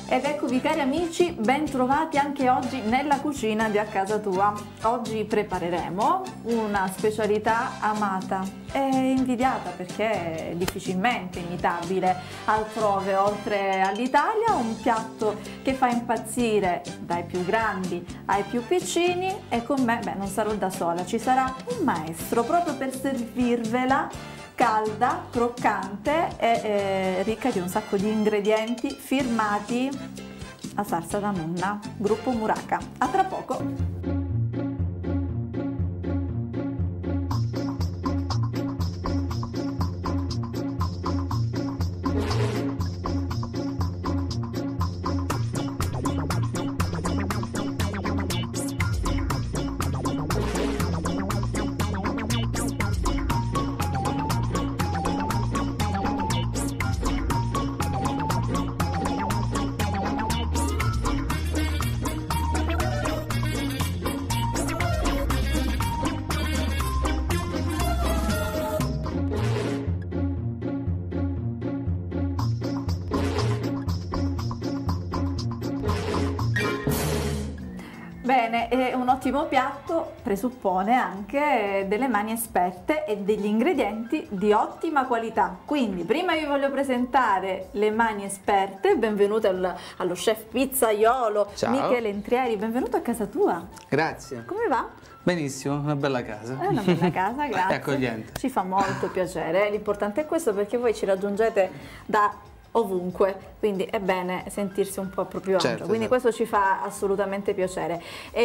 Ed eccovi cari amici, ben trovati anche oggi nella cucina di A Casa Tua. Oggi prepareremo una specialità amata e invidiata perché è difficilmente imitabile altrove oltre all'Italia, un piatto che fa impazzire dai più grandi ai più piccini e con me, non sarò da sola, ci sarà un maestro proprio per servirvela calda, croccante e ricca di un sacco di ingredienti firmati a salsa da nonna, gruppo Muraca. A tra poco! Bene, un ottimo piatto presuppone anche delle mani esperte e degli ingredienti di ottima qualità. Quindi prima vi voglio presentare le mani esperte. Benvenuto allo chef pizzaiolo Michele Entrieri, benvenuto a casa tua. Grazie. Come va? Benissimo, una bella casa. È una bella casa, grazie. È accogliente. Ci fa molto piacere, l'importante è questo perché voi ci raggiungete da ovunque, quindi è bene sentirsi un po' a proprio agio, quindi questo ci fa assolutamente piacere.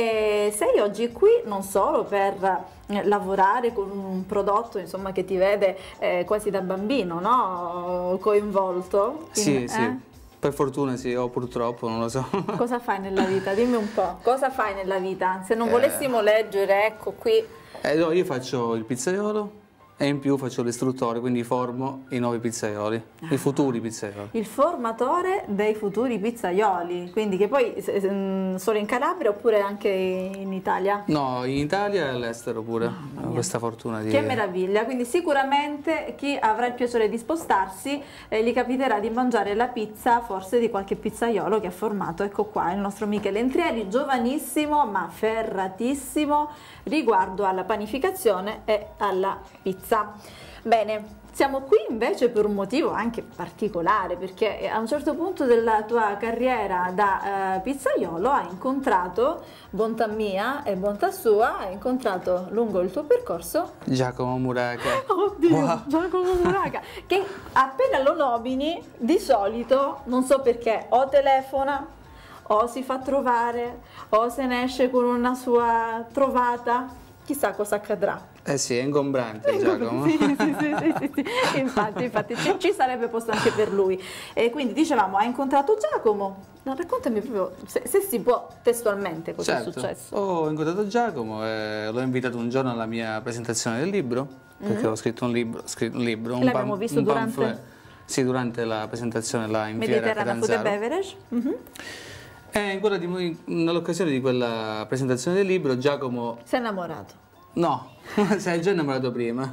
E sei oggi qui non solo per lavorare con un prodotto insomma che ti vede quasi da bambino, no? Coinvolto. Quindi, sì. Per fortuna sì, o purtroppo, non lo so. Cosa fai nella vita? Dimmi un po', cosa fai nella vita? Se non volessimo leggere, ecco qui. No, io faccio il pizzaiolo e in più faccio l'istruttore, quindi formo i nuovi pizzaioli, i futuri pizzaioli. Il formatore dei futuri pizzaioli, quindi che poi solo in Calabria oppure anche in Italia? No, in Italia e all'estero pure, ho questa fortuna di... Che meraviglia, quindi sicuramente chi avrà il piacere di spostarsi gli capiterà di mangiare la pizza forse di qualche pizzaiolo che ha formato, ecco qua, il nostro Michele Entrieri, giovanissimo ma ferratissimo riguardo alla panificazione e alla pizza. Bene, siamo qui invece per un motivo anche particolare, perché a un certo punto della tua carriera da pizzaiolo hai incontrato, bontà mia e bontà sua, hai incontrato lungo il tuo percorso Giacomo Muraca. Oddio, wow. Giacomo Muraca, che appena lo nomini di solito, non so perché, o telefona o si fa trovare o se ne esce con una sua trovata, chissà cosa accadrà. Eh sì, è ingombrante Giacomo. Sì. Infatti ci sarebbe posto anche per lui. E quindi dicevamo, hai incontrato Giacomo? No, raccontami proprio, se si può, testualmente cosa è successo. Ho incontrato Giacomo e l'ho invitato un giorno alla mia presentazione del libro, perché ho scritto un libro, un l'abbiamo visto durante? Sì, durante la presentazione là in fiera a Mediterranea Food and Beverage. E nell'occasione di quella presentazione del libro Giacomo... Si è innamorato? No, sei già innamorato prima.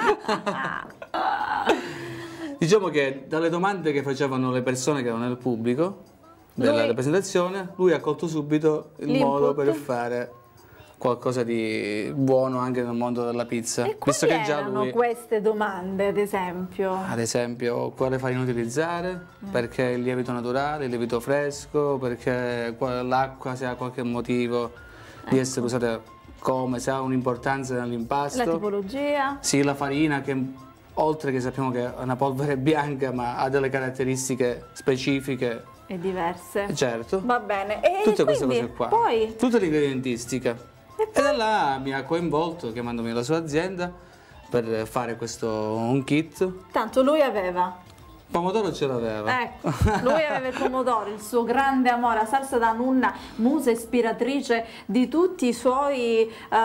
Diciamo che dalle domande che facevano le persone che erano nel pubblico della presentazione, lui ha colto subito il modo per fare qualcosa di buono anche nel mondo della pizza. E quali erano queste domande, ad esempio? Ad esempio, quale farina utilizzare, perché il lievito naturale, il lievito fresco, perché l'acqua se ha qualche motivo di essere usata come, se ha un'importanza nell'impasto. La tipologia? Sì, la farina che oltre che sappiamo che è una polvere bianca ma ha delle caratteristiche specifiche. E diverse. Certo. Va bene. E tutte queste cose qua. Poi? Tutta l'ingredientistica. E da là mi ha coinvolto chiamandomi alla sua azienda per fare un kit. Tanto lui aveva... Pomodoro ce l'aveva. Ecco, lui aveva il pomodoro, il suo grande amore, la salsa da nonna, musa ispiratrice di tutti i suoi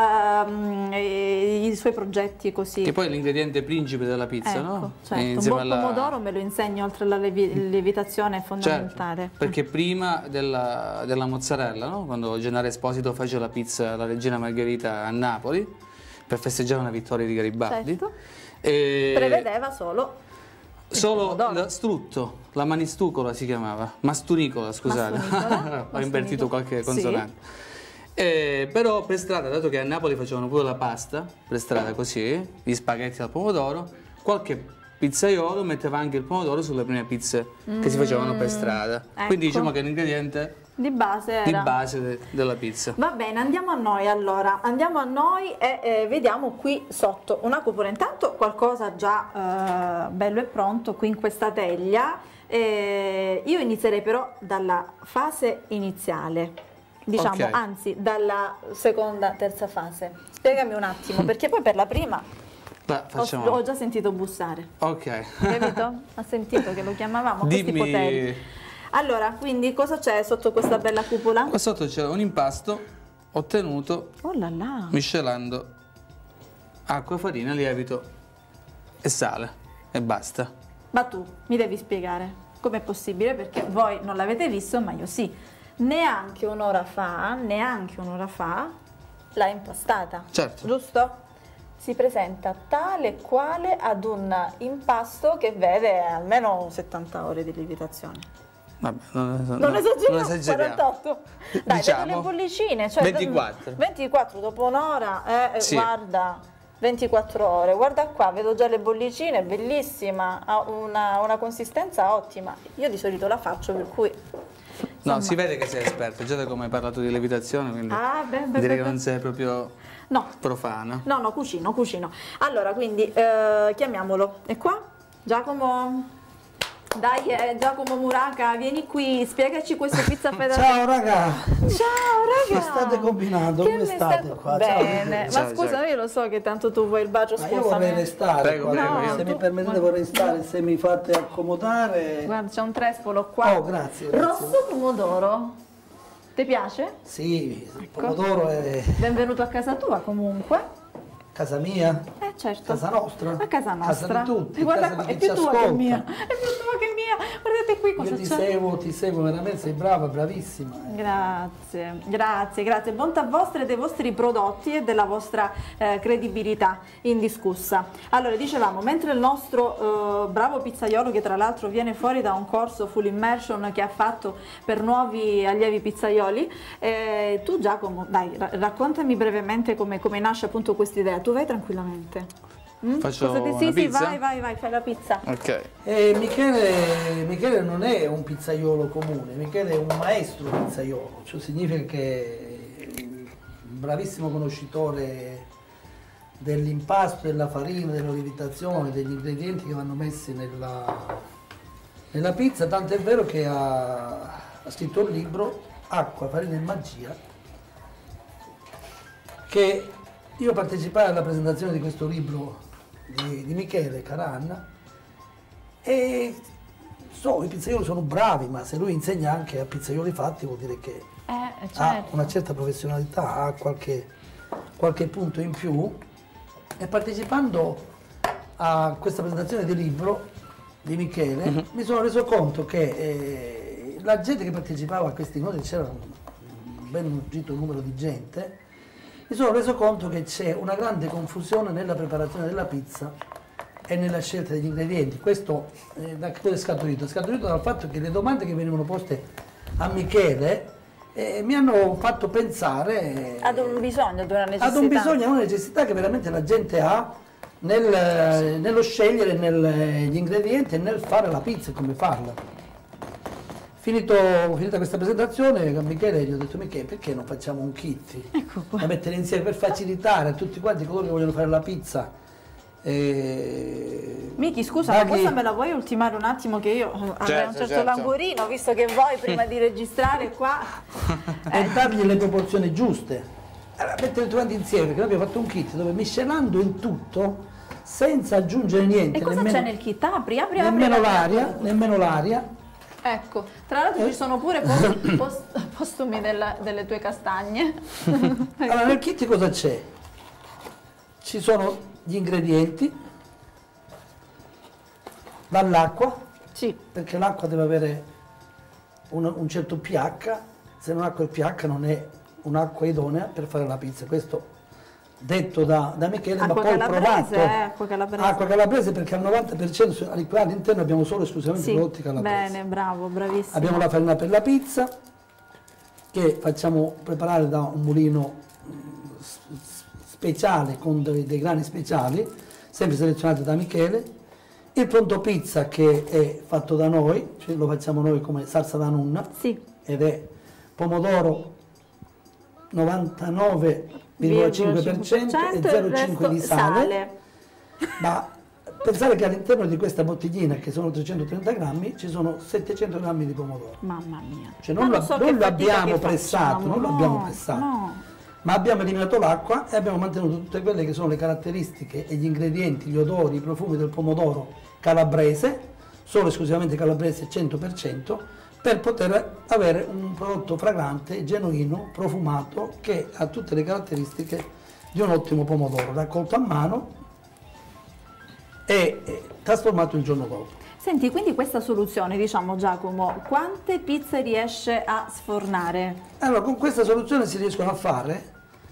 progetti così. Che poi è l'ingrediente principe della pizza, ecco, no? Certo, un buon pomodoro me lo insegno, oltre alla lievitazione è fondamentale. Certo, perché prima della mozzarella, no? Quando Gennaro Esposito fece la pizza, la Regina Margherita a Napoli, per festeggiare una vittoria di Garibaldi, certo. Prevedeva solo lo strutto, la manistucola si chiamava, mastunicola, scusate, ho invertito qualche consonante. Sì. Però per strada, dato che a Napoli facevano pure la pasta, per strada così, gli spaghetti al pomodoro, qualche pizzaiolo metteva anche il pomodoro sulle prime pizze che si facevano per strada. Ecco. Quindi diciamo che è un ingrediente di base della pizza. Va bene, andiamo a noi allora, andiamo a noi e vediamo qui sotto una cupola. Intanto qualcosa già bello e pronto qui in questa teglia. Io inizierei però dalla fase iniziale, diciamo, okay. Anzi dalla seconda, terza fase. Spiegami un attimo, perché poi per la prima ho già sentito bussare. Ok. Capito? Ha sentito che lo chiamavamo a questi poteri. Allora, quindi cosa c'è sotto questa bella cupola? Qua sotto c'è un impasto ottenuto miscelando acqua, farina, lievito e sale e basta. Ma tu mi devi spiegare com'è possibile, perché voi non l'avete visto, ma io sì. Neanche un'ora fa l'ha impastata. Certo. Giusto? Si presenta tale e quale ad un impasto che vede almeno 70 ore di lievitazione. Vabbè, non esageriamo. 48. Dai, diciamo, vedo le bollicine, cioè 24 dopo un'ora, sì. Guarda, 24 ore, guarda qua, vedo già le bollicine, bellissima, ha una consistenza ottima. Io di solito la faccio, per cui insomma. No, si vede che sei esperto, già da come hai parlato di lievitazione, quindi direi che non sei proprio profana. No, cucino. Allora, quindi chiamiamolo. E qua? Giacomo? Dai, Giacomo Muraca, vieni qui, spiegaci questo pizza federale. Ciao raga! Ciao raga! Che state combinando? Come state qua? Bene, ma scusa, io lo so che tanto tu vuoi il bacio, scusa. Io vorrei restare qua, prego. Se mi permettete vorrei stare, se mi fate accomodare. Guarda, c'è un trespolo qua. Oh, grazie. Rosso pomodoro, ti piace? Sì, il pomodoro è... Benvenuto a casa tua comunque. Casa mia? Certo. Casa nostra? A casa nostra. Casa di tutti. Guarda casa qua, di è chi più tua ascolta. che mia. È più tua che mia. Guardate qui cosa c'è. Io ti seguo veramente, sei brava, bravissima. Grazie. Bontà vostra e dei vostri prodotti e della vostra credibilità indiscussa. Allora, dicevamo, mentre il nostro bravo pizzaiolo, che tra l'altro viene fuori da un corso full immersion che ha fatto per nuovi allievi pizzaioli, tu Giacomo, dai, raccontami brevemente come nasce appunto questa idea. Tu vai tranquillamente. Faccio una pizza? Vai, fai la pizza. Ok. Michele non è un pizzaiolo comune, Michele è un maestro pizzaiolo, cioè significa che è un bravissimo conoscitore dell'impasto, della farina, della lievitazione, degli ingredienti che vanno messi nella pizza, tanto è vero che ha scritto un libro, Acqua, Farina e Magia, che io partecipai alla presentazione di questo libro di Michele Caran e i pizzaioli sono bravi, ma se lui insegna anche a pizzaioli fatti vuol dire che certo. ha una certa professionalità, ha qualche punto in più, e partecipando a questa presentazione del libro di Michele mi sono reso conto che la gente che partecipava a questi incontri, c'era un ben nugito numero di gente, mi sono reso conto che c'è una grande confusione nella preparazione della pizza e nella scelta degli ingredienti. Questo da cosa è scaturito? È scaturito dal fatto che le domande che venivano poste a Michele mi hanno fatto pensare ad un bisogno, ad una necessità. Ad un bisogno, a una necessità che veramente la gente ha nello scegliere gli ingredienti e nel fare la pizza e come farla. Finita questa presentazione con Michele gli ho detto: Michele, perché non facciamo un kit da mettere insieme per facilitare a tutti quanti coloro che vogliono fare la pizza? Miki, scusa, ma questa me la vuoi ultimare un attimo, che io avrei un certo languorino, visto che voi prima di registrare qua e dargli le proporzioni giuste. Allora, mettere tutti quanti insieme, perché noi abbiamo fatto un kit dove, miscelando in tutto senza aggiungere niente. E cosa c'è nel kit? Apri. Nemmeno l'aria. Ecco, tra l'altro ci sono pure postumi delle tue castagne. Allora, nel kit cosa c'è? Ci sono gli ingredienti, dall'acqua, sì, perché l'acqua deve avere un certo pH, se non ha quel pH non è un'acqua idonea per fare la pizza. Questo detto da Michele, ma Acqua poi calabrese, provato. acqua calabrese. Acqua calabrese, perché al 90% qua all'interno abbiamo solo esclusivamente prodotti calabresi. Bene, bravo, bravissimo. Abbiamo la farina per la pizza, che facciamo preparare da un mulino speciale, con dei grani speciali, sempre selezionati da Michele. Il pronto pizza, che è fatto da noi, cioè lo facciamo noi come salsa da nonna, Sì. ed è pomodoro 99,5% e 0,5 di sale. Ma pensare che all'interno di questa bottiglina, che sono 330 grammi, ci sono 700 grammi di pomodoro. Mamma mia. Cioè non lo abbiamo pressato, non lo abbiamo pressato, No. ma abbiamo eliminato l'acqua e abbiamo mantenuto tutte quelle che sono le caratteristiche e gli ingredienti, gli odori, i profumi del pomodoro calabrese, solo esclusivamente calabrese 100%, per poter avere un prodotto fragrante, genuino, profumato, che ha tutte le caratteristiche di un ottimo pomodoro, raccolto a mano e trasformato il giorno dopo. Senti, quindi questa soluzione, diciamo Giacomo, quante pizze riesce a sfornare? Allora, con questa soluzione si riescono a fare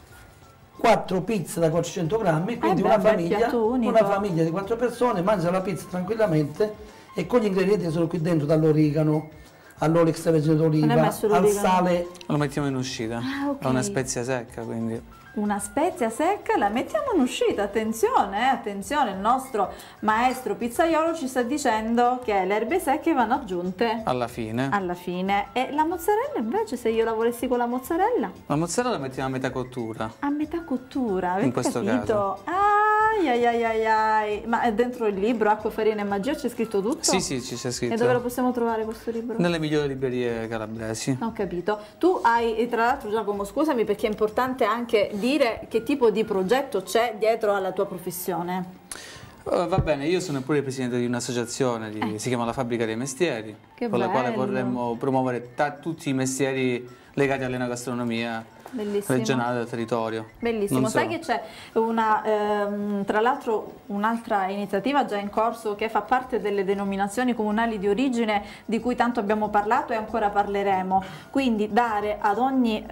4 pizze da 400 grammi, quindi beh, una bel famiglia piatto unico. di 4 persone mangia la pizza tranquillamente e con gli ingredienti che sono qui dentro, dall'origano all'olio extravergine Non è d'oliva, messo al l'origano? sale. Lo mettiamo in uscita. Ah, ok. È una spezia secca, quindi. Una spezia secca la mettiamo in uscita, attenzione, attenzione, il nostro maestro pizzaiolo ci sta dicendo che le erbe secche vanno aggiunte Alla fine. alla fine. E la mozzarella invece, se io la volessi con la mozzarella? La mozzarella la mettiamo a metà cottura. A metà cottura, avete In questo capito? Ai, ai, ai, ai, ai. Ma è dentro il libro Acqua, Farina e Magia c'è scritto tutto? Sì, sì, ci c'è scritto. E dove lo possiamo trovare questo libro? Nelle migliori librerie calabresi. Ho capito. Tu hai, e tra l'altro Giacomo, scusami perché è importante anche dire che tipo di progetto c'è dietro alla tua professione. Va bene, io sono pure il presidente di un'associazione, si chiama La Fabbrica dei Mestieri, Che con la quale bello. vorremmo promuovere tutti i mestieri legati all'enogastronomia Bellissimo. regionale del territorio. Bellissimo, Non sai solo. che c'è una, tra l'altro un'altra iniziativa già in corso che fa parte delle denominazioni comunali di origine di cui tanto abbiamo parlato e ancora parleremo, quindi dare ad ogni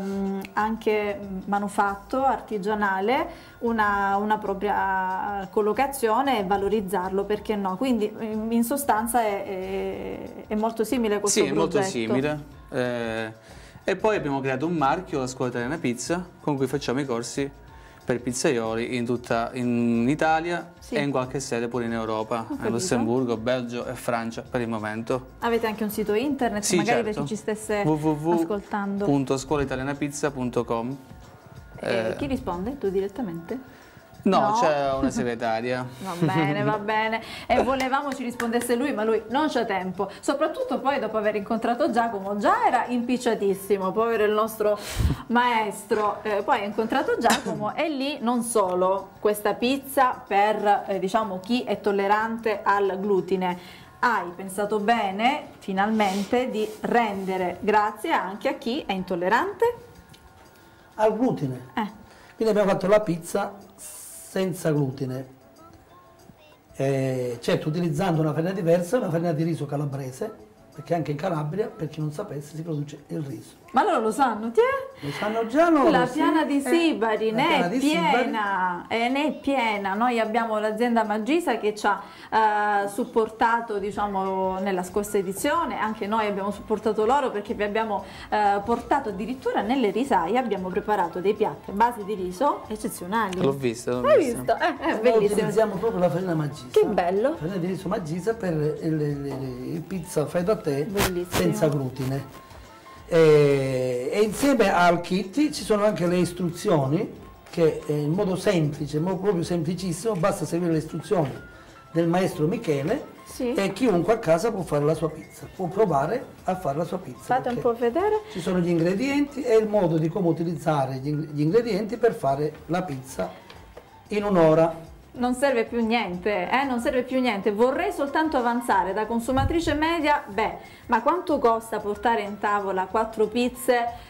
anche manufatto artigianale una propria collocazione e valorizzarlo, perché no? Quindi in sostanza è molto simile a questo Sì, è molto progetto. simile. E poi abbiamo creato un marchio, la Scuola Italiana Pizza, con cui facciamo i corsi per pizzaioli in Italia Sì. e in qualche sede pure in Europa, capito. in Lussemburgo, Belgio e Francia per il momento. Avete anche un sito internet, Sì, magari certo. per chi ci stesse ascoltando. www.scuolaitalianapizza.com. Chi risponde? Tu direttamente? No, No. c'è una segretaria. Va bene, va bene. E volevamo ci rispondesse lui, ma lui non c'ha tempo. Soprattutto poi dopo aver incontrato Giacomo, già era impicciatissimo, povero il nostro maestro. Poi ha incontrato Giacomo e lì non solo questa pizza per diciamo chi è tollerante al glutine. Hai pensato bene finalmente di rendere grazie anche a chi è intollerante? Al glutine. Quindi abbiamo fatto la pizza senza glutine, certo utilizzando una farina diversa, una farina di riso calabrese, perché anche in Calabria, per chi non sapesse, si produce il riso. Ma loro lo sanno, ti è? Lo sanno già loro? La sì. piana di Sibari La ne piana è di Sibari. piena, ne è piena. Noi abbiamo l'azienda Magisa che ci ha supportato diciamo nella scorsa edizione, anche noi abbiamo supportato loro perché vi abbiamo portato addirittura nelle risaie, abbiamo preparato dei piatti a base di riso eccezionali. L'ho vista, l'ho Hai vista. visto? È Noi bellissimo. utilizziamo proprio la farina Magisa. Che bello. La farina di riso Magisa per il pizza fai da te Bellissimo. senza glutine. E insieme al kit ci sono anche le istruzioni che in modo semplice, proprio semplicissimo, basta seguire le istruzioni del maestro Michele Sì. e chiunque a casa può fare la sua pizza, può provare a fare la sua pizza. Fate un perché po' vedere. ci sono gli ingredienti e il modo di come utilizzare gli ingredienti per fare la pizza in un'ora. Non serve più niente, non serve più niente. Vorrei soltanto avanzare da consumatrice media, ma quanto costa portare in tavola 4 pizze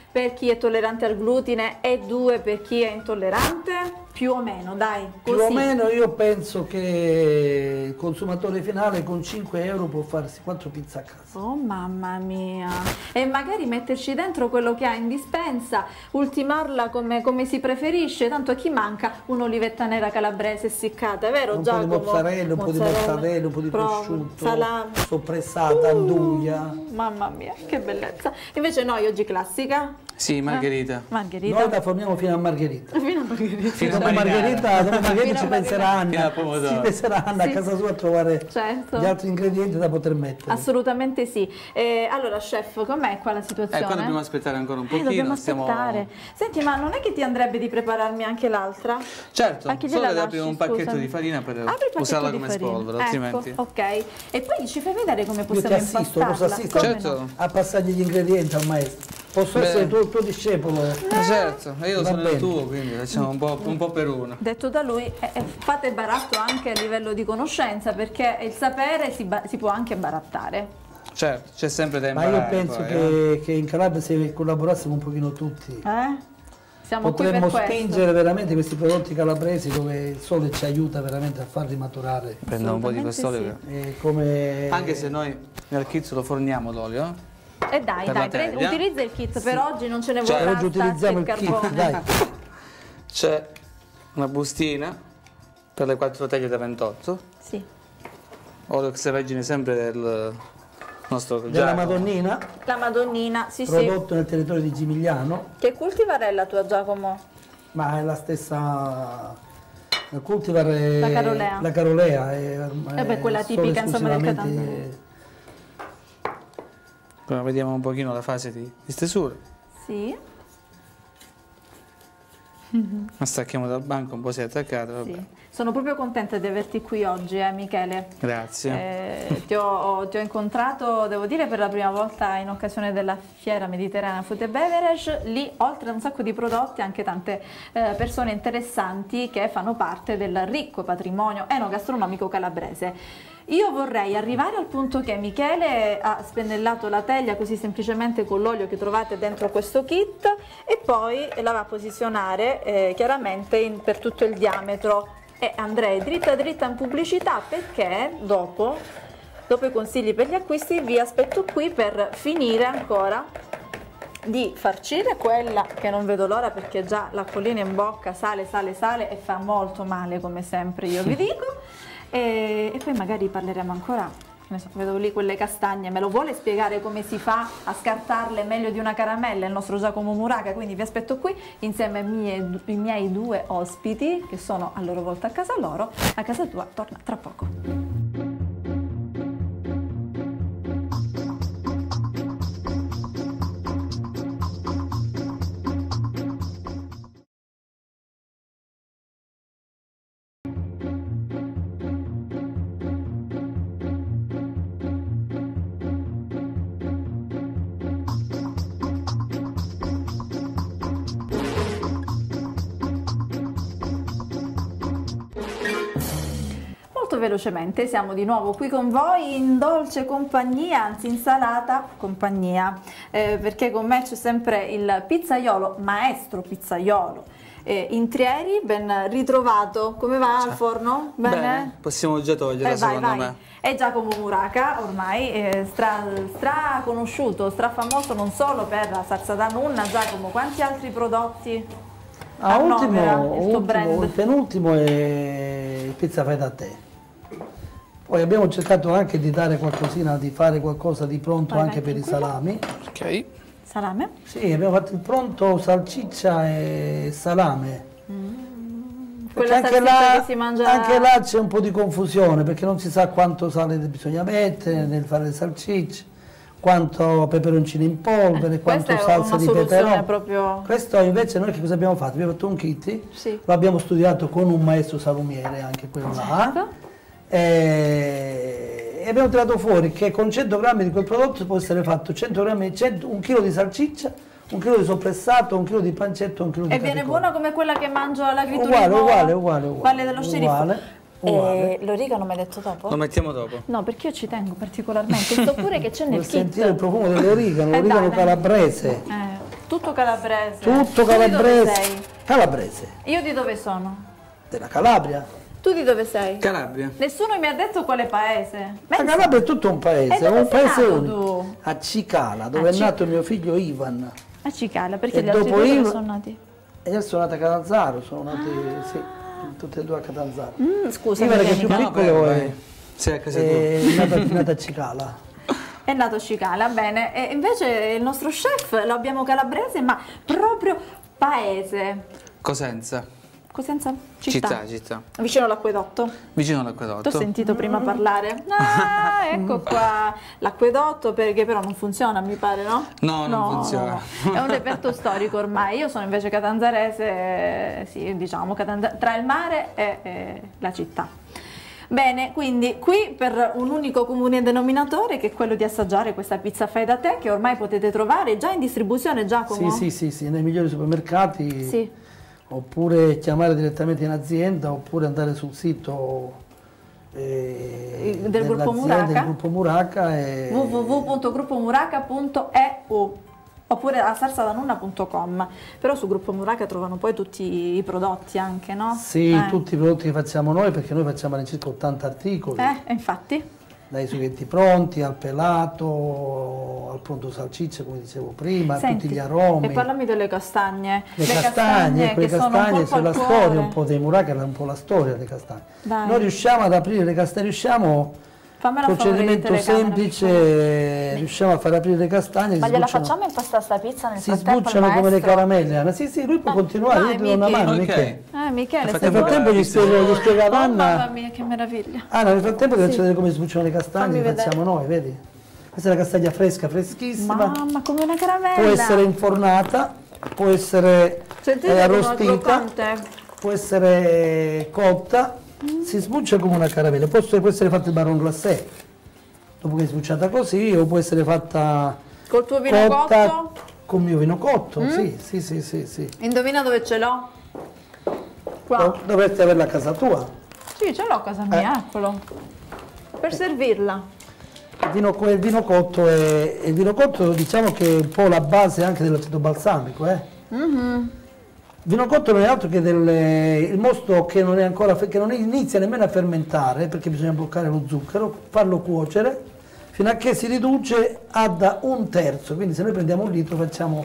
per chi è tollerante al glutine e 2 per chi è intollerante? Più o meno, dai, così. Più o meno io penso che il consumatore finale con 5 euro può farsi 4 pizze a casa. Oh mamma mia! E magari metterci dentro quello che ha in dispensa, ultimarla come si preferisce, tanto a chi manca un'olivetta nera calabrese essiccata, vero Un Giacomo? po' di mozzarella, un po' di mortadella, un po' di prosciutto, salame, soppressata, anduglia. Mamma mia, che bellezza! Invece noi oggi classica? Sì, margherita. Margherita. Noi la forniamo fino a margherita. Fino a margherita. Dopo margherita ci penseranno, Fino a pomodoro. ci penseranno a casa sua a trovare Certo. gli altri ingredienti da poter mettere. Assolutamente sì. Allora, chef, com'è qua la situazione? Qua dobbiamo aspettare ancora un pochino. Dobbiamo aspettare. Senti, ma non è che ti andrebbe di prepararmi anche l'altra? Certo, A chi solo gliela da lasci, aprire un pacchetto scusami? di farina per Apri il pacchetto usarla di come farina. spolvero, Ecco, altrimenti... ok. E poi ci fai vedere come Io possiamo ti assisto, impastarla. posso assistere Come Certo. no? a passargli gli ingredienti al maestro. Posso essere tuo discepolo? Certo, io Va sono bene. il tuo, quindi facciamo un po' per uno. Detto da lui, fate baratto anche a livello di conoscenza, perché il sapere si può anche barattare. Certo, c'è sempre tempo. Ma io penso che in Calabria se collaborassimo un pochino tutti Siamo potremmo qui per questo. spingere veramente questi prodotti calabresi dove il sole ci aiuta veramente a farli maturare. Prendo un po' di Assolutamente quest'olio. Come... Anche se noi nel kit lo forniamo l'olio. E dai, Per la dai, teglia. utilizza il kit, per oggi non ce ne Cioè, vorrà. oggi utilizziamo il stacchi kit, carbone. dai. C'è una bustina per le 4 teglie da 28. Sì. Olio extravergine sempre del nostro Della Giacomo. Madonnina, La Madonnina, sì, prodotto nel territorio di Gimigliano, Che cultivarella tua, Giacomo? ma è la stessa cultivar è La carolea. La carolea è beh, quella solo tipica, insomma, del esclusivamente- Ora vediamo un pochino la fase di stesura. Sì. La stacchiamo dal banco, un po' si è attaccata, vabbè. Sì. Sono proprio contenta di averti qui oggi, Michele. Grazie. Ti ho incontrato, devo dire, per la prima volta in occasione della Fiera Mediterranea Food and Beverage. Lì, oltre a un sacco di prodotti, anche tante persone interessanti che fanno parte del ricco patrimonio enogastronomico calabrese. Io vorrei arrivare al punto che Michele ha spennellato la teglia così semplicemente con l'olio che trovate dentro questo kit e poi la va a posizionare chiaramente per tutto il diametro. E andrei dritta dritta in pubblicità perché dopo i consigli per gli acquisti vi aspetto qui per finire ancora di farcire quella che non vedo l'ora perché già l'acquolina in bocca sale e fa molto male come sempre, io vi dico. E poi magari parleremo ancora, ne so, vedo lì quelle castagne, me lo vuole spiegare come si fa a scartarle meglio di una caramella il nostro Giacomo Muraca, quindi vi aspetto qui insieme ai miei 2 ospiti che sono a loro volta a casa loro, a casa tua torna tra poco. Molto velocemente siamo di nuovo qui con voi in dolce compagnia, anzi in salata compagnia, perché con me c'è sempre il pizzaiolo, maestro pizzaiolo Intrieri, ben ritrovato. Come va al forno? Bene? Possiamo già toglierla secondo me. E Giacomo Muraca, ormai stra conosciuto, stra famoso non solo per la salsa da nonna. Giacomo, quanti altri prodotti annovera il tuo brand? Il penultimo è il pizza fai da te. Poi abbiamo cercato anche di dare qualcosina, di fare qualcosa di pronto anche per i salami. Ok. Salame? Sì, abbiamo fatto il pronto salsiccia e salame. Perché Quella salsiccia che si mangia... anche là c'è un po' di confusione perché non si sa quanto sale bisogna mettere nel fare le salsicce, quanto peperoncino in polvere, quanto questa è salsa una di soluzione peperone. proprio... Questo invece noi che cosa abbiamo fatto? Abbiamo fatto un kit, Sì. lo abbiamo studiato con un maestro salumiere, anche quello là, Certo. e abbiamo tirato fuori che con 100 grammi di quel prodotto può essere fatto 100 grammi, 1 chilo di salsiccia, 1 chilo di soppressato, 1 chilo di pancetto, 1 chilo di E viene capicola. buona come quella che mangio all'agriturismo? Uguale. Quale dello sceriffo? Uguale. L'origano mi hai detto dopo? Lo mettiamo dopo. No, perché io ci tengo particolarmente. So pure che c'è nel Vuoi kit. sentire il profumo dell'origano, l'origano dai. calabrese. Tutto calabrese. Tutto Tu di dove calabrese. sei? Calabrese. Io di dove sono? Della Calabria. Tu di dove sei? Calabria. Nessuno mi ha detto quale paese. La Calabria è tutto un paese, E dove un sei paese nato unico. tu? A Cicala, dove A è nato mio figlio Ivan. A Cicala, perché E gli altri dopo due dove io- sono nati? E io sono nato a Catanzaro, sono nati, sì, tutte e due a Catanzaro. Scusa, Ivan che è più mica. No, piccolo vai. è, Sei a casa tua. è nato a Cicala. È nato a Cicala, bene. E invece il nostro chef lo abbiamo calabrese, ma proprio paese. Cosenza. Cosenza? Città. Vicino all'acquedotto. Vicino T'ho all'acquedotto. sentito prima parlare. Ah, ecco qua l'acquedotto, perché però non funziona, mi pare, no? No, non funziona. no. È un reperto storico ormai. Io sono invece catanzarese, sì, diciamo, tra il mare e la città. Bene, quindi qui per un unico comune denominatore, che è quello di assaggiare questa pizza fai da te, che ormai potete trovare già in distribuzione, Giacomo? Sì, nei migliori supermercati. Sì. Oppure chiamare direttamente in azienda, oppure andare sul sito Del gruppo Muraca? del gruppo Muraca e www.gruppomuraca.eu oppure a salsadanonna.com. Però su Gruppo Muraca trovano poi tutti i prodotti anche, no? Sì, tutti i prodotti che facciamo noi, perché noi facciamo all'incirca 80 articoli, Infatti. dai sughetti pronti al pelato, al pronto salsiccia, come dicevo prima, Senti, tutti gli aromi. e parlami delle castagne. Le castagne, che sono un castagne, colpo c'è la al storia cuore. un po' dei Muraca, era un po' la storia delle castagne. Dai. Noi riusciamo ad aprire le castagne, riusciamo Fammela a favore di procedimento telecamera, semplice, riusciamo a far aprire le castagne. Ma si gliela sbucciano- facciamo impastare sta pizza nel Si frattempo al sbucciano come le maestro? caramelle, Anna. Sì, lui può continuare, vai, io ti do una Michi. mano, Ok. Michele. Michele, Nel se Nel vuoi. frattempo gli spiego ad Oh, mamma Anna. mia, che meraviglia. Anna, nel frattempo ti faccio vedere come sbucciano le castagne, Fammi le vedere. facciamo noi, vedi? Questa è la castagna fresca, freschissima. Mamma, come una caramella. Può essere infornata, può essere Sentite come è arrostita, croccante? può essere cotta, si sbuccia come una caramella. Può essere fatta il marron glacé, dopo che è sbucciata così, o può essere fatta Col tuo vino cotta cotto? con il mio vino cotto, sì. Indovina dove ce l'ho? Qua. Dovresti averla a casa tua. Sì, ce l'ho a casa mia, eccolo. Per servirla. Il vino cotto il vino cotto, diciamo che è un po' la base anche dell'aceto balsamico. Il vino cotto non è altro che il mosto che non è ancora, che non inizia nemmeno a fermentare, perché bisogna bloccare lo zucchero, farlo cuocere fino a che si riduce ad 1/3. Quindi se noi prendiamo un litro facciamo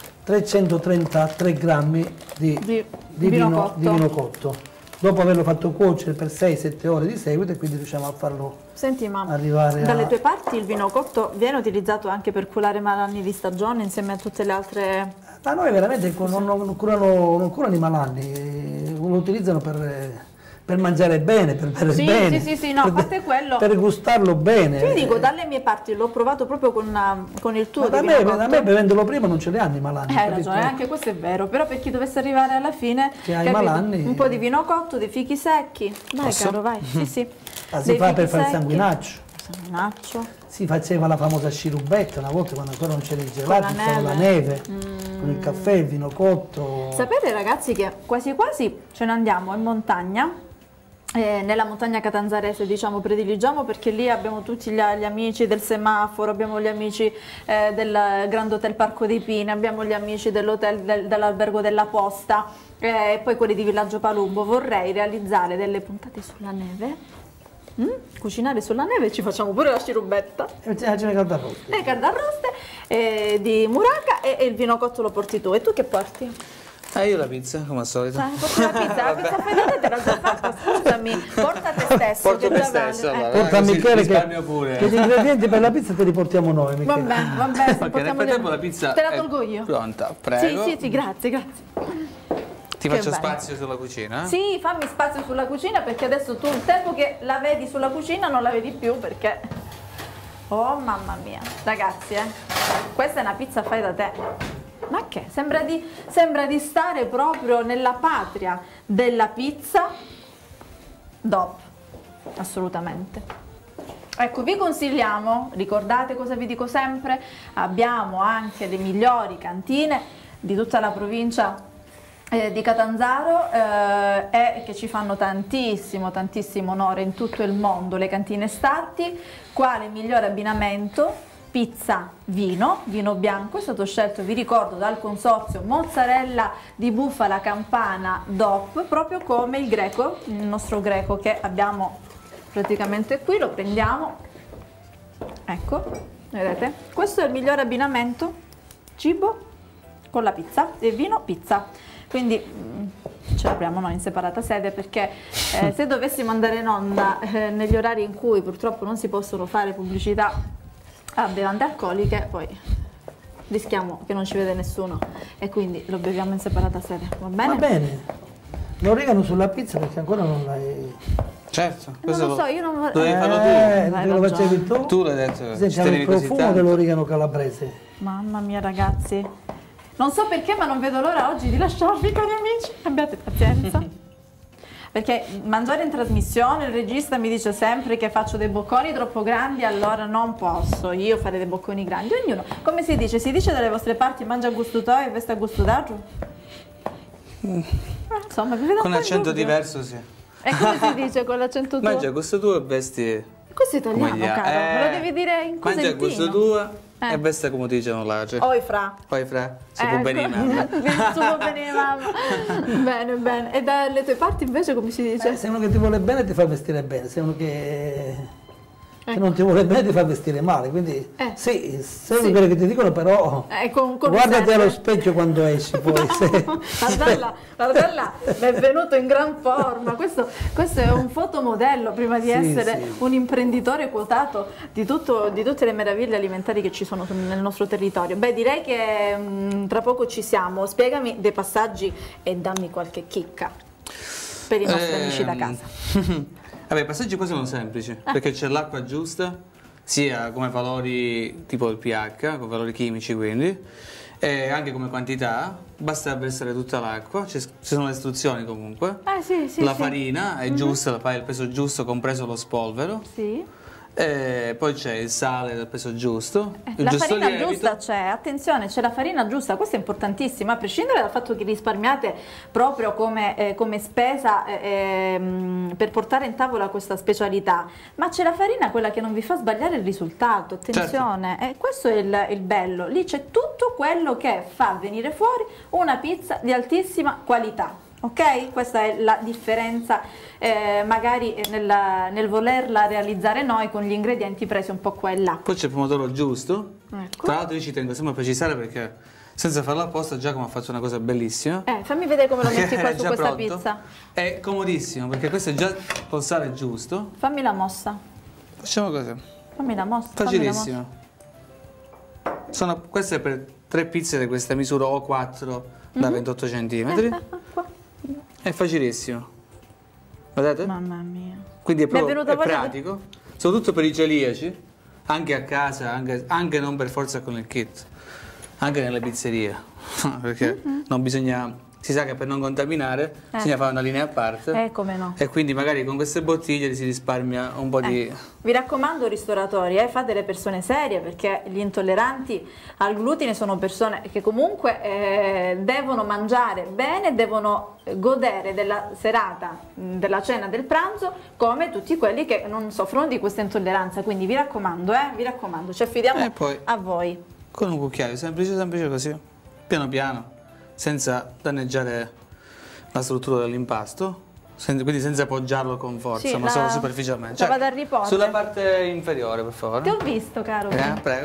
333 grammi di vino cotto. Dopo averlo fatto cuocere per 6-7 ore di seguito, e quindi riusciamo a farlo Senti mamma, arrivare dalle a... tue parti il vino cotto viene utilizzato anche per curare malanni di stagione insieme a tutte le altre... Ma noi veramente non curano i malanni, lo utilizzano per mangiare bene, per bere Sì, bene. sì, no, a parte quello... Per gustarlo bene. Ti dico, dalle mie parti l'ho provato proprio con il tuo Ma di vino da cotto. me bevendolo prima non ce li hanno i malanni. Hai capito? ragione, anche questo è vero, però per chi dovesse arrivare alla fine, Che ha i capito? malanni. Un po' di vino cotto, dei fichi secchi, vai Posso? caro, vai, sì. Ma si Dei fa fichi per fare il secchi. sanguinaccio. Sanguinaccio. Si faceva la famosa scirubbetta una volta, quando ancora non c'era il gelato, Con la c'era la neve. neve, con il caffè, il vino cotto. Sapete ragazzi che quasi quasi ce ne andiamo in montagna, nella montagna catanzarese diciamo prediligiamo, perché lì abbiamo tutti gli amici del semaforo, abbiamo gli amici del Grand Hotel Parco dei Pini, abbiamo gli amici dell'hotel dell'albergo della Posta e poi quelli di Villaggio Palumbo. Vorrei realizzare delle puntate sulla neve, cucinare sulla neve, e ci facciamo pure la scirubbetta. E ce ne caldarrosti. Le caldarroste di Muraca e il vino cotto lo porti tu. E tu che porti? Io la pizza, come al solito. Porti la pizza fai da te, te l'ho già fatta, scusami, porta te stesso. Porto che me già stesso, vale. allora. Porta a così Michele risparmio pure. che gli ingredienti per la pizza te li portiamo noi, Michele. Vabbè, Ok, nel portiamo frattempo gli- la pizza te la è tolgo io. pronta, prego. Sì, grazie. Ti Che faccio bello. spazio sulla cucina? Sì, fammi spazio sulla cucina, perché adesso tu il tempo che la vedi sulla cucina non la vedi più, perché... Oh mamma mia, ragazzi, questa è una pizza fai da te. Ma che? Sembra di stare proprio nella patria della pizza DOP, assolutamente. Ecco, vi consigliamo, ricordate cosa vi dico sempre, abbiamo anche le migliori cantine di tutta la provincia di Catanzaro e che ci fanno tantissimo onore in tutto il mondo, le cantine Statti. Quale migliore abbinamento pizza vino bianco, è stato scelto, vi ricordo, dal consorzio mozzarella di bufala campana DOP, proprio come il greco, il nostro greco che abbiamo praticamente qui. Lo prendiamo, ecco, vedete, questo è il migliore abbinamento, cibo con la pizza e vino pizza. Quindi ce l'apriamo noi in separata sede, perché se dovessimo andare in onda negli orari in cui purtroppo non si possono fare pubblicità a bevande alcoliche, poi rischiamo che non ci vede nessuno, e quindi lo beviamo in separata sede, va bene? Va bene. L'origano sulla pizza perché ancora non l'hai... Certo, Non lo so, io non dovevi farlo tu. Hai lo facevi tu? Tu l'hai detto. Sentiamo il profumo dell'origano calabrese. Mamma mia ragazzi, non so perché ma non vedo l'ora oggi di lasciarvi, cari amici, abbiate pazienza. Perché mangiare in trasmissione, il regista mi dice sempre che faccio dei bocconi troppo grandi, allora non posso io fare dei bocconi grandi. Ognuno, come si dice dalle vostre parti, mangia a gusto tuo e veste a gusto d'altro? Insomma, vi vedo con accento diverso, sì. E come si dice con l'accento tuo? Mangia a gusto tuo e vesti... Questo è italiano, caro, me lo devi dire in cosentino. Mangia a gusto tuo e veste come dicono là. Cioè. Oi fra. Poi fra, si può benire mamma. Si può benire mamma. Bene, bene. E dalle tue parti invece come si dice? Se uno che ti vuole bene ti fa vestire bene, se uno che non ti vuole bene ti fa vestire male, quindi sì, sai quello che ti dicono, però guardati allo specchio quando esci poi. Guarda là, mi è venuto in gran forma. Questo è un fotomodello prima di essere un imprenditore quotato di tutte le meraviglie alimentari che ci sono nel nostro territorio. Beh, direi che tra poco ci siamo. Spiegami dei passaggi e dammi qualche chicca per i nostri amici da casa. Vabbè, i passaggi poi sono semplici, perché c'è l'acqua giusta, sia come valori tipo il pH, con valori chimici quindi, e anche come quantità. Basta versare tutta l'acqua, ci sono le istruzioni comunque. La farina è giusta, fai il peso giusto, compreso lo spolvero. Sì. E poi c'è il sale del peso giusto, il la giusto farina lievito. Giusta c'è, attenzione, c'è la farina giusta, questo è importantissimo, a prescindere dal fatto che risparmiate proprio come spesa per portare in tavola questa specialità, ma c'è la farina, quella che non vi fa sbagliare il risultato, attenzione, certo. Questo è il bello, lì c'è tutto quello che fa venire fuori una pizza di altissima qualità. Ok? Questa è la differenza magari nel volerla realizzare noi con gli ingredienti presi un po' qua e là. Poi c'è il pomodoro giusto, ecco. Tra l'altro io ci tengo sempre a precisare perché senza farlo apposta Giacomo ha fatto una cosa bellissima. Fammi vedere come lo metti qua su questa pizza. È comodissimo perché questo è già col sale giusto. Fammi la mossa. Facciamo così. Fammi la mossa. Facilissimo. Queste per 3 pizze di questa misura o 4 da 28 cm. È facilissimo, vedete? Mamma mia. Quindi è proprio pratico, soprattutto per i celiaci, anche a casa, anche non per forza con il kit, anche nelle pizzerie, perché non bisogna, si sa che per non contaminare bisogna fare una linea a parte. Come no. E quindi magari con queste bottiglie si risparmia un po' di... Vi raccomando ristoratori, fate le persone serie, perché gli intolleranti al glutine sono persone che comunque devono mangiare bene, devono godere della serata, della cena, del pranzo, come tutti quelli che non soffrono di questa intolleranza. Quindi vi raccomando, ci affidiamo a voi. Con un cucchiaio, semplice così, piano piano, senza danneggiare la struttura dell'impasto, quindi senza appoggiarlo con forza, ma solo superficialmente. Cioè, vado a riporre. Sulla parte inferiore, per favore. Ti ho visto, caro. Prego.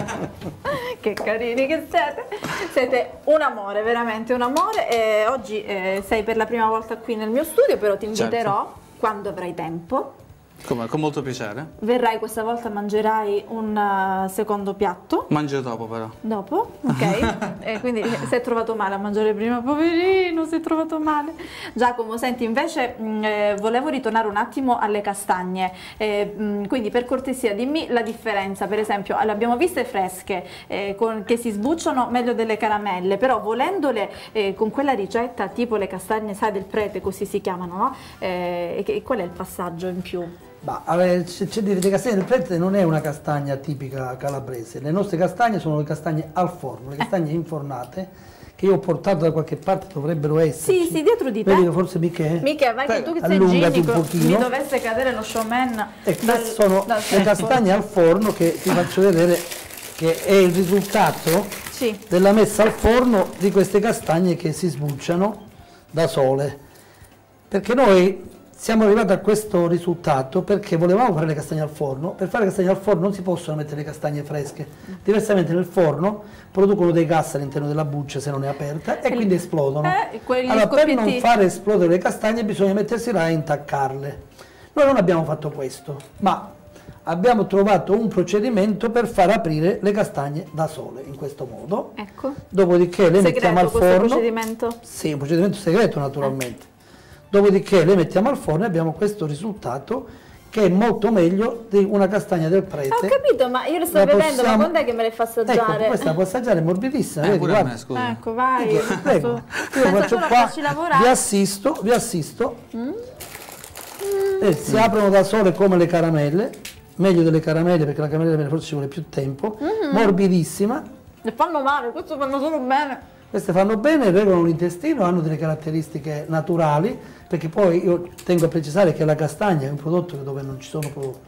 Che carini che siete. Siete un amore, veramente un amore. E oggi sei per la prima volta qui nel mio studio, però ti inviterò quando avrai tempo. Come? Con molto piacere. Verrai questa volta, mangerai un secondo piatto. Mangio dopo però. Dopo? Ok. E quindi si è trovato male a mangiare prima, poverino, si è trovato male. Giacomo, senti, invece volevo ritornare un attimo alle castagne. Quindi per cortesia dimmi la differenza, per esempio, le abbiamo viste fresche, che si sbucciano meglio delle caramelle, però volendole con quella ricetta tipo le castagne, sai, del prete, così si chiamano, no? Qual è il passaggio in più? C'è di le castagne del prete, non è una castagna tipica calabrese, le nostre castagne sono le castagne al forno, le castagne infornate che io ho portato da qualche parte, dovrebbero esserci. Sì, dietro di te. Vedi forse Michele? Michele, vai che tu che sei ginico, mi dovesse cadere lo showman. E queste sono le castagne al forno che ti faccio vedere che è il risultato della messa al forno di queste castagne che si sbucciano da sole. Perché noi siamo arrivati a questo risultato perché volevamo fare le castagne al forno. Per fare le castagne al forno non si possono mettere le castagne fresche, diversamente nel forno producono dei gas all'interno della buccia se non è aperta e quindi esplodono. Allora, per non fare esplodere le castagne bisogna mettersi là e intaccarle. Noi non abbiamo fatto questo, ma abbiamo trovato un procedimento per far aprire le castagne da sole, in questo modo. Ecco. Dopodiché le mettiamo al forno. Procedimento? Sì, un procedimento segreto naturalmente. Dopodiché le mettiamo al forno e abbiamo questo risultato che è molto meglio di una castagna del prete. Ho capito, ma io le sto vedendo, ma quando è che me le fa assaggiare? Ecco, questa la può assaggiare, è morbidissima. Vedi, pure a me, scusa. Ecco, vai. Prego. Io faccio qua, vi assisto. Si aprono da sole come le caramelle, meglio delle caramelle perché la caramella forse ci vuole più tempo, morbidissima. Le fanno male, queste fanno solo bene. Queste fanno bene, regolano l'intestino, hanno delle caratteristiche naturali, perché poi io tengo a precisare che la castagna è un prodotto dove non ci sono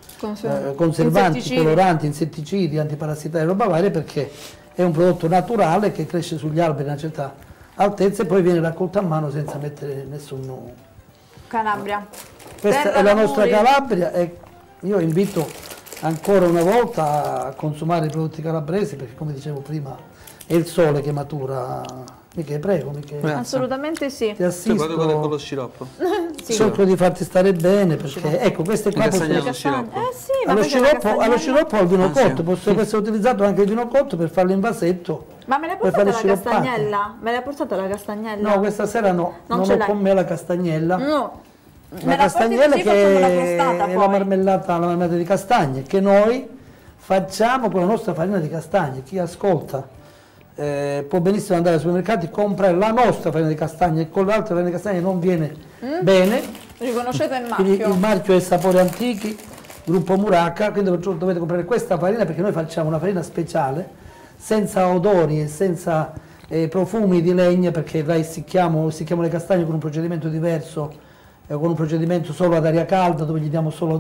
conservanti, coloranti, insetticidi, antiparassitari e roba varia, perché è un prodotto naturale che cresce sugli alberi a una certa altezza e poi viene raccolto a mano senza mettere nessun... Calabria. Questa è la nostra Calabria e io invito ancora una volta a consumare i prodotti calabresi perché, come dicevo prima, è il sole che matura. Michele, prego, Michele. Assolutamente sì. Ti assisto. Con lo sciroppo. Sì. Cerco di farti stare bene perché, ecco, queste qua possono... allo sciroppo. Sì, ma allo sciroppo al vino cotto, possono essere utilizzato anche il vino cotto per farlo in vasetto. Ma me l'hai portata la castagnella? Me l'hai portata la castagnella? No, questa sera no, non ho con me la castagnella. No. La castagnella che è la marmellata di castagne che noi facciamo con la nostra farina di castagne. Chi ascolta può benissimo andare ai supermercati, comprare la nostra farina di castagne e con l'altra farina di castagne non viene bene. Riconoscete il marchio? Il marchio è Sapori Antichi, gruppo Muraca, quindi dovete comprare questa farina perché noi facciamo una farina speciale, senza odori e senza profumi di legna, perché la essicchiamo le castagne con un procedimento diverso, con un procedimento solo ad aria calda dove gli diamo solo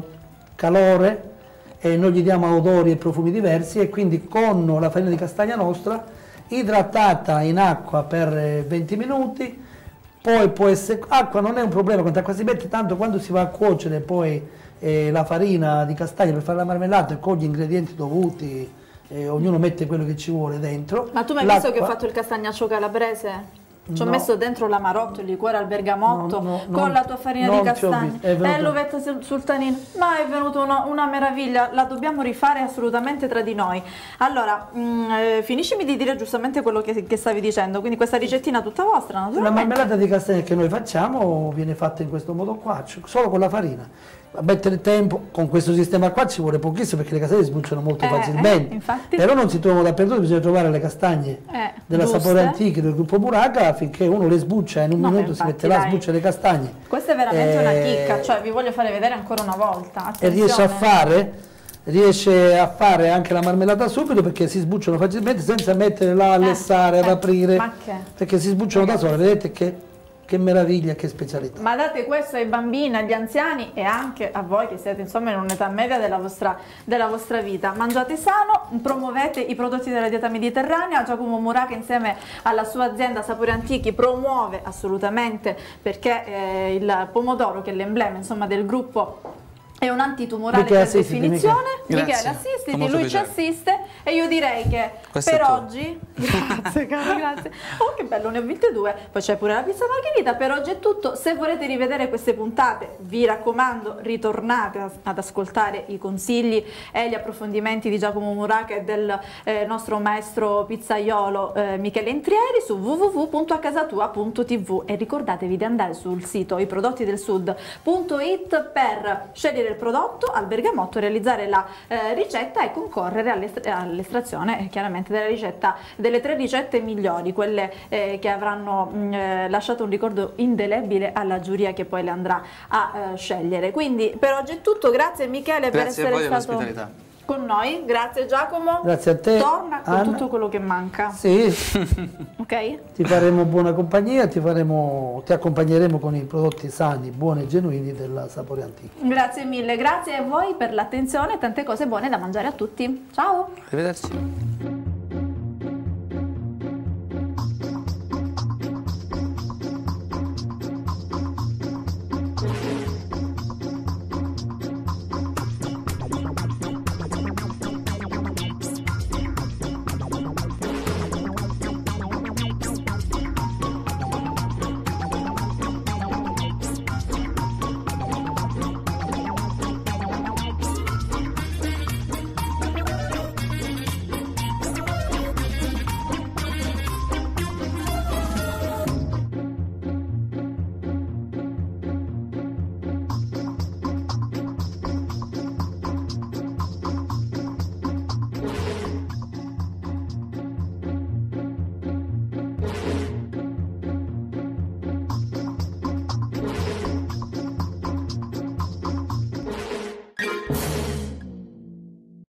calore e non gli diamo odori e profumi diversi, e quindi con la farina di castagna nostra idratata in acqua per 20 minuti, poi può essere, acqua non è un problema, quanto acqua si mette, tanto quando si va a cuocere poi la farina di castagna per fare la marmellata con gli ingredienti dovuti, ognuno mette quello che ci vuole dentro. Ma tu mi hai visto che ho fatto il castagnaccio calabrese? Ci ho messo dentro l'amarotto, il liquore al bergamotto, con la tua farina di castagna e l'uvetta sultanina. Ma è venuta una meraviglia, la dobbiamo rifare assolutamente tra di noi. Allora, finiscimi di dire giustamente quello che stavi dicendo, quindi questa ricettina tutta vostra, naturalmente. La marmellata di castagna che noi facciamo viene fatta in questo modo qua, solo con la farina. A mettere tempo, con questo sistema qua ci vuole pochissimo perché le castagne sbucciano molto facilmente, però non si trovano dappertutto, bisogna trovare le castagne della Sapori Antichi del gruppo Buraca, finché uno le sbuccia in un minuto si mette là, sbuccia le castagne. Questa è veramente una chicca, cioè vi voglio fare vedere ancora una volta. Attenzione. E riesce a fare anche la marmellata subito perché si sbucciano facilmente senza mettere là a lessare, ad aprire, perché si sbucciano da sole, vedete che meraviglia, che specialità. Ma date questo ai bambini, agli anziani e anche a voi che siete insomma in un'età media della vostra vita. Mangiate sano, promuovete i prodotti della dieta mediterranea. Giacomo Muraca insieme alla sua azienda Sapori Antichi promuove assolutamente, perché il pomodoro, che è l'emblema insomma del gruppo, è un antitumorale per definizione. Michele, assistiti, lui ci assiste e io direi che per oggi, grazie caro, grazie. Oh che bello, ne ho vinte due, poi c'è pure la pizza margherita. Per oggi è tutto. Se volete rivedere queste puntate, vi raccomando, ritornate ad ascoltare i consigli e gli approfondimenti di Giacomo Muraca e del nostro maestro pizzaiolo Michele Entrieri su www.acasatua.tv, e ricordatevi di andare sul sito iprodottidelsud.it per scegliere il prodotto al bergamotto, realizzare la ricetta e concorrere all'estrazione chiaramente delle 3 ricette migliori, quelle che avranno lasciato un ricordo indelebile alla giuria che poi le andrà a scegliere. Quindi per oggi è tutto, grazie Michele per essere stato con noi. Grazie Giacomo. Grazie a te. Torna con Anna. tutto quello che manca. Sì, Ok? ti faremo buona compagnia, ti accompagneremo con i prodotti sani, buoni e genuini della Sapore Antico. Grazie mille, grazie a voi per l'attenzione e tante cose buone da mangiare a tutti. Ciao! Arrivederci.